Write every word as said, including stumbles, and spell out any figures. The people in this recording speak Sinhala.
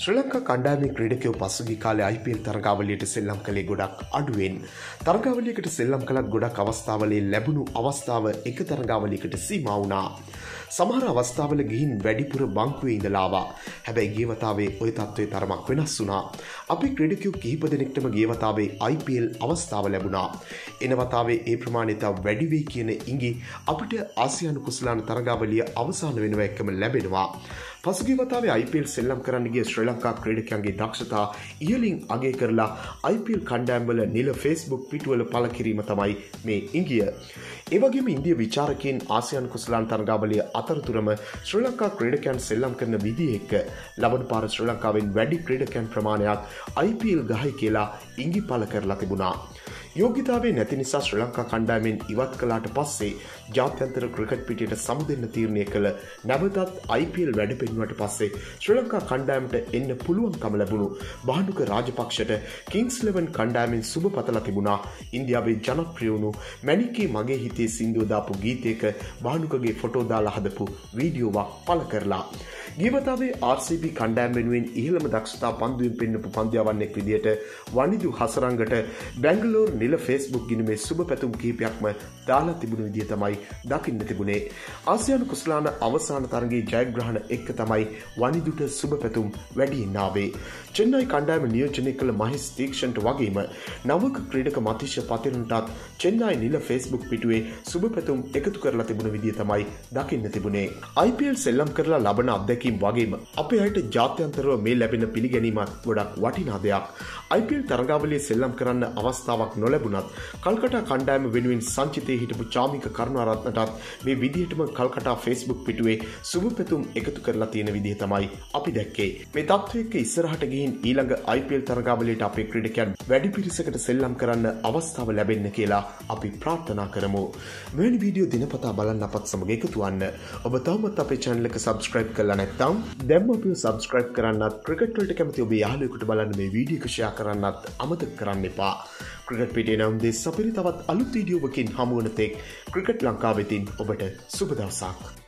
ශ්‍රී ලංකා කණ්ඩායමේ ක්‍රීඩකයෝ පසුගිය කාලේ I P L තරගාවලියට සෙල්ලම් කළේ ගොඩක් අඩුවෙන්. තරගාවලියකට සෙල්ලම් කළත් ගොඩක් අවස්ථාවල ලැබුණු අවස්ථාව එක තරගාවලියකට සීමා වුණා. සමහර අවස්ථාවල ගිහින් වැඩිපුර බංකුවේ ඉඳලා ආවා. හැබැයි ගිය වතාවේ ওই තත්ත්වය තරමක් වෙනස් වුණා. අපි ක්‍රීඩකයෝ කිහිප දෙනෙක්ටම ගිය වතාවේ I P L අවස්ථාව ලැබුණා. එන වතාවේ ඒ ප්‍රමාණය තව වැඩි වෙයි කියන ඉඟි අපිට ආසියානු කුසලාන තරගාවලිය අවසන් වෙනවා එක්කම ලැබෙනවා. පසුගිය වතාවේ I P L සෙල්ලම් කරන්න ගිය ශ්‍රී ලංකා ක්‍රීඩකයන්ගේ දක්ෂතා ඉහළින් අගය කරලා I P L කණ්ඩායම්වල නිල Facebook පිටුවල පළ කිරීම තමයි මේ ඉඟිය. ඒ වගේම ඉන්දිය විචාරකයන් ආසියානු කුසලාන තරගාවලිය අතරතුරම ශ්‍රී ලංකා ක්‍රීඩකයන් සෙල්ලම් කරන විදිහ එක්ක ලබන පාර ශ්‍රී ලංකාවෙන් වැඩි ක්‍රීඩකයන් ප්‍රමාණයක් I P L ගහයි කියලා ඉඟි පළ කරලා තිබුණා. යෝග්‍යතාවය නැති නිසා ශ්‍රී ලංකා කණ්ඩායමෙන් ඉවත් කළාට පස්සේ ජාත්‍යන්තර ක්‍රිකට් පිටියට සමුදෙන්න තීරණය කළ නැවතත් I P L වැඩ පෙන්වුවට පස්සේ ශ්‍රී ලංකා කණ්ඩායමට එන්න පුළුවන්කම ලැබුණු බානුක රාජපක්ෂට කිංස් ඉලෙවන් කණ්ඩායමෙන් සුබ පතලා තිබුණා. ඉන්දියාවේ ජනප්‍රිය වුණු මැනිකේ මගේ හිතේ සින්දුව දාපු ගීතයක බානුකගේ ෆොටෝ දාලා හදපු වීඩියෝවක් පළ කරලා. ගිය වතාවේ R C B කණ්ඩායම වෙනුවෙන් ඉහළම දක්ෂතා පන්දුවෙන් පෙන්වපු පන්දියාවන්නෙක් විදියට වනිදු හසරංගට බැංගලෝර නිල Facebook ගිණුමේ සුබ පැතුම් කිහිපයක්ම දාලා තිබුණු විදිය තමයි දකින්න තිබුණේ. ආසියානු කුසලාන අවසාන තරගයේ ජයග්‍රහණ එක්ක තමයි වනිදුට සුබ පැතුම් වැඩියෙන් ආවේ. චෙන්නයි කණ්ඩායම නියෝජනය කළ මහේස් තීක්ෂණට වගේම නවක ක්‍රීඩක මතිෂ පතිරණටත් චෙන්නයි නිල Facebook පිටුවේ සුබ පැතුම් එකතු කරලා තිබුණු විදිය තමයි දකින්න තිබුණේ. I P L සෙල්ලම් කරලා ලබන අත්දැකීම් වගේම අපේ අයට ජාත්‍යන්තරව මේ ලැබෙන පිළිගැනීමත් ගොඩක් වටිනා දෙයක්. I P L තරගාවලියේ සෙල්ලම් කරන්න අවස්ථාවක් නොලැබුණත් කල්කටා කණ්ඩායම වෙනුවෙන් සංචිතයේ හිටපු චාමික කරුණාරත්නටත් මේ විදිහටම කල්කටා Facebook පිටුවේ සුබ පැතුම් එකතු කරලා තියෙන විදිහ තමයි අපි දැක්කේ. මේ තත්ත්වයක ඉස්සරහට ගිහින් ඊළඟ I P L තරගාවලියට අපේ ක්‍රීඩකයන් වැඩි පිරිසකට සෙල්ලම් කරන්න අවස්ථාව ලැබෙන්න කියලා අපි ප්‍රාර්ථනා කරමු. මෙවැනි වීඩියෝ දිනපතා බලන්න අපත් සමග එකතු වන්න. ඔබ තවමත් අපේ channel එක subscribe කරලා නැත්නම් දැන්ම අපිව subscribe කරන්නත් ක්‍රිකට් වලට කැමති ඔබේ යාළුවෙකුට බලන්න මේ වීඩියෝ එක share කරන්නත් අමතක කරන්න එපා. ක්‍රිකට් පිටේ නම් දෙස් අපිට තවත් අලුත් වීඩියෝවකින් හමු වන තෙක් ක්‍රිකට් ලංකාවෙතින් ඔබට සුබ දවසක්.